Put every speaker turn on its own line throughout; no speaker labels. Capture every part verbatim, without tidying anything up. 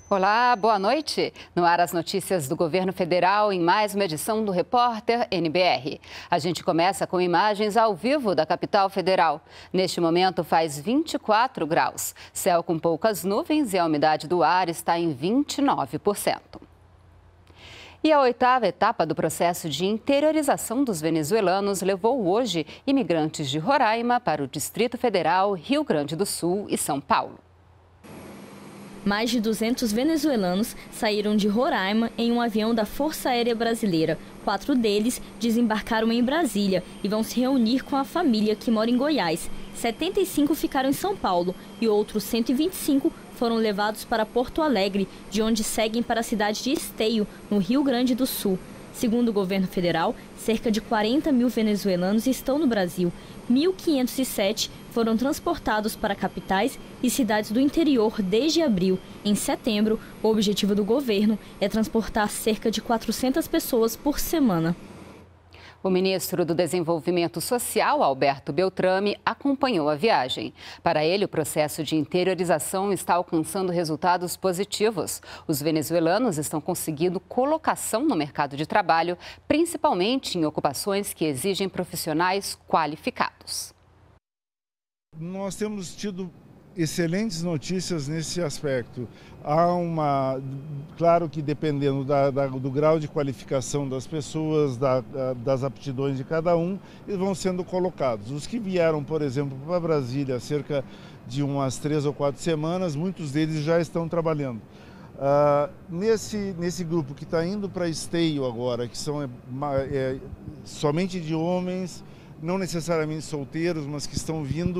Olá, boa noite. No ar as notícias do governo federal em mais uma edição do Repórter N B R. A gente começa com imagens ao vivo da capital federal. Neste momento faz vinte e quatro graus. Céu com poucas nuvens e a umidade do ar está em vinte e nove por cento. E a oitava etapa do processo de interiorização dos venezuelanos levou hoje imigrantes de Roraima para o Distrito Federal, Rio Grande do Sul e São Paulo.
Mais de duzentos venezuelanos saíram de Roraima em um avião da Força Aérea Brasileira. Quatro deles desembarcaram em Brasília e vão se reunir com a família que mora em Goiás. setenta e cinco ficaram em São Paulo e outros cento e vinte e cinco foram levados para Porto Alegre, de onde seguem para a cidade de Esteio, no Rio Grande do Sul. Segundo o governo federal, cerca de quarenta mil venezuelanos estão no Brasil. mil quinhentos e sete foram transportados para capitais e cidades do interior desde abril. Em setembro, o objetivo do governo é transportar cerca de quatrocentas pessoas por semana.
O ministro do Desenvolvimento Social, Alberto Beltrame, acompanhou a viagem. Para ele, o processo de interiorização está alcançando resultados positivos. Os venezuelanos estão conseguindo colocação no mercado de trabalho, principalmente em ocupações que exigem profissionais qualificados.
Nós temos tido excelentes notícias nesse aspecto. Há uma, claro que dependendo da, da, do grau de qualificação das pessoas, da, da, das aptidões de cada um, eles vão sendo colocados. Os que vieram, por exemplo, para Brasília há cerca de umas três ou quatro semanas, muitos deles já estão trabalhando. Uh, nesse, nesse grupo que está indo para Esteio agora, que são é, é, somente de homens, não necessariamente solteiros, mas que estão vindo,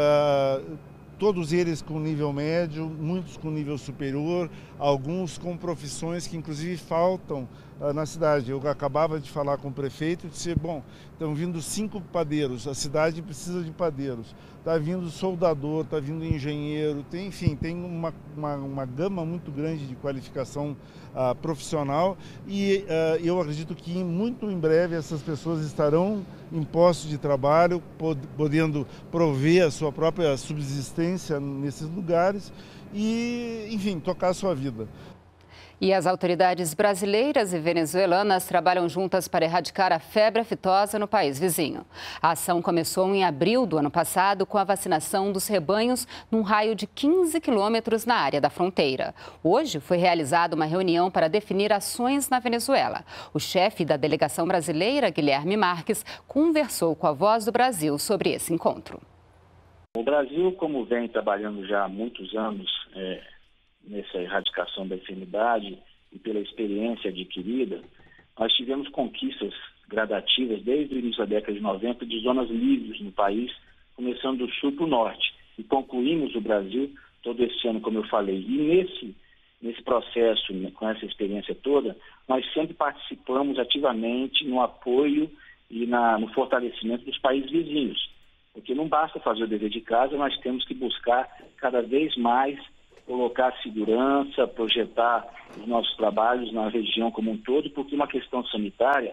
uh, todos eles com nível médio, muitos com nível superior, alguns com profissões que inclusive faltam uh, na cidade. Eu acabava de falar com o prefeito e disse, bom, estão vindo cinco padeiros, a cidade precisa de padeiros. Está vindo soldador, está vindo engenheiro, tem, enfim, tem uma, uma, uma gama muito grande de qualificação uh, profissional e uh, eu acredito que muito em breve essas pessoas estarão em postos de trabalho, pod podendo prover a sua própria subsistência nesses lugares e, enfim, tocar a sua vida.
E as autoridades brasileiras e venezuelanas trabalham juntas para erradicar a febre aftosa no país vizinho. A ação começou em abril do ano passado com a vacinação dos rebanhos num raio de quinze quilômetros na área da fronteira. Hoje foi realizada uma reunião para definir ações na Venezuela. O chefe da delegação brasileira, Guilherme Marques, conversou com a Voz do Brasil sobre esse encontro.
O Brasil, como vem trabalhando já há muitos anos, é... nessa erradicação da enfermidade e pela experiência adquirida, nós tivemos conquistas gradativas desde o início da década de noventa de zonas livres no país, começando do sul para o norte. E concluímos o Brasil todo esse ano, como eu falei. E nesse, nesse processo, com essa experiência toda, nós sempre participamos ativamente no apoio e na, no fortalecimento dos países vizinhos. Porque não basta fazer o dever de casa, nós temos que buscar cada vez mais colocar segurança, projetar os nossos trabalhos na região como um todo, porque uma questão sanitária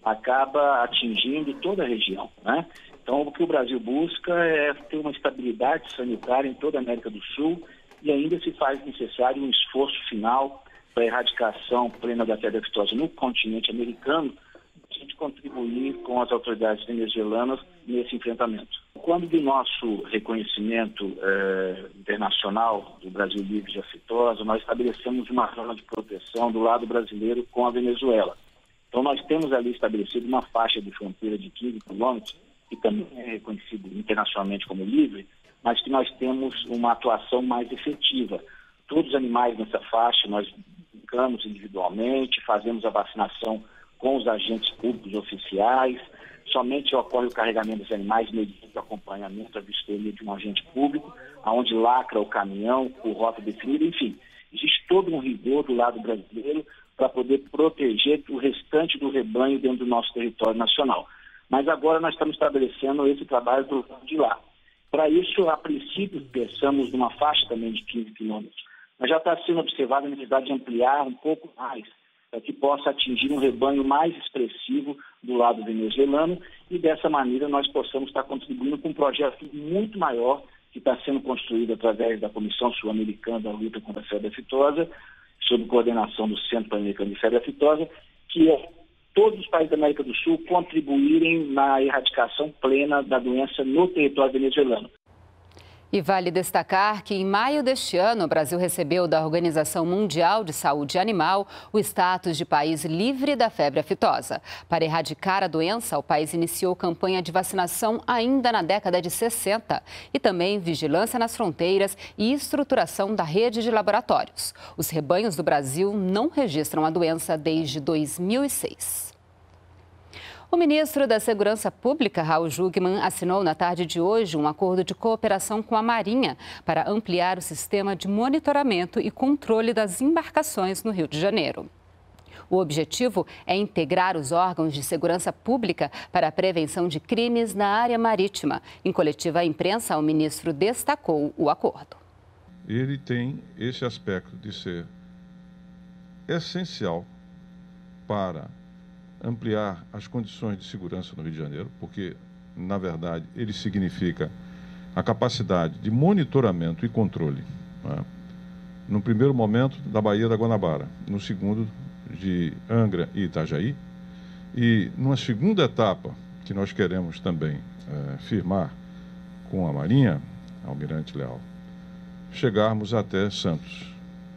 acaba atingindo toda a região, né? Então, o que o Brasil busca é ter uma estabilidade sanitária em toda a América do Sul e ainda se faz necessário um esforço final para a erradicação plena da febre aftosa no continente americano, a gente contribuir com as autoridades venezuelanas nesse enfrentamento. Quando do nosso reconhecimento eh, internacional do Brasil livre de aftosa, nós estabelecemos uma zona de proteção do lado brasileiro com a Venezuela. Então nós temos ali estabelecido uma faixa de fronteira de quinze quilômetros, que também é reconhecido internacionalmente como livre, mas que nós temos uma atuação mais efetiva. Todos os animais nessa faixa nós brincamos individualmente, fazemos a vacinação com os agentes públicos oficiais, somente ocorre o carregamento dos animais mediante o acompanhamento, a vistoria de um agente público, aonde lacra o caminhão, por rota definida, enfim. Existe todo um rigor do lado brasileiro para poder proteger o restante do rebanho dentro do nosso território nacional. Mas agora nós estamos estabelecendo esse trabalho do lado de lá. Para isso, a princípio, pensamos numa faixa também de quinze quilômetros. Mas já está sendo observada a necessidade de ampliar um pouco mais, para que possa atingir um rebanho mais expressivo do lado venezuelano e dessa maneira nós possamos estar contribuindo com um projeto muito maior que está sendo construído através da Comissão Sul-Americana da Luta contra a Febre Aftosa, sob coordenação do Centro Pan-Americano de Febre Aftosa, que é todos os países da América do Sul contribuírem na erradicação plena da doença no território venezuelano.
E vale destacar que, em maio deste ano, o Brasil recebeu da Organização Mundial de Saúde Animal o status de país livre da febre aftosa. Para erradicar a doença, o país iniciou campanha de vacinação ainda na década de sessenta e também vigilância nas fronteiras e estruturação da rede de laboratórios. Os rebanhos do Brasil não registram a doença desde dois mil e seis. O ministro da Segurança Pública, Raul Jungmann, assinou na tarde de hoje um acordo de cooperação com a Marinha para ampliar o sistema de monitoramento e controle das embarcações no Rio de Janeiro. O objetivo é integrar os órgãos de segurança pública para a prevenção de crimes na área marítima. Em coletiva à imprensa, o ministro destacou o acordo.
Ele tem esse aspecto de ser essencial para ampliar as condições de segurança no Rio de Janeiro, porque, na verdade, ele significa a capacidade de monitoramento e controle, né? No primeiro momento, da Baía da Guanabara, no segundo, de Angra e Itajaí, e numa segunda etapa, que nós queremos também é, firmar com a Marinha, Almirante Leal, chegarmos até Santos.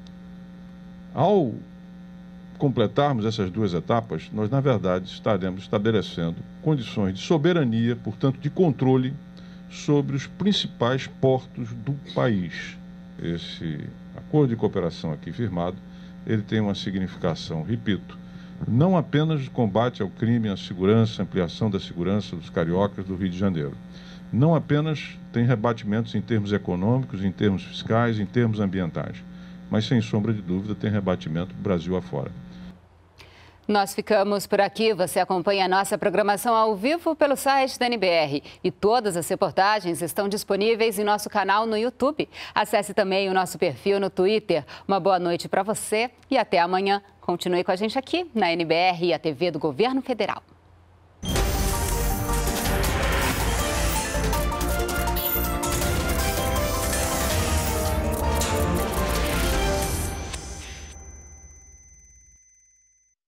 Ao completarmos essas duas etapas, nós, na verdade, estaremos estabelecendo condições de soberania, portanto, de controle sobre os principais portos do país. Esse acordo de cooperação aqui firmado, ele tem uma significação, repito, não apenas de combate ao crime, à segurança, ampliação da segurança dos cariocas do Rio de Janeiro. Não apenas tem rebatimentos em termos econômicos, em termos fiscais, em termos ambientais, mas, sem sombra de dúvida, tem rebatimento Brasil afora.
Nós ficamos por aqui. Você acompanha a nossa programação ao vivo pelo site da N B R. E todas as reportagens estão disponíveis em nosso canal no YouTube. Acesse também o nosso perfil no Twitter. Uma boa noite para você e até amanhã. Continue com a gente aqui na N B R e a T V do Governo Federal.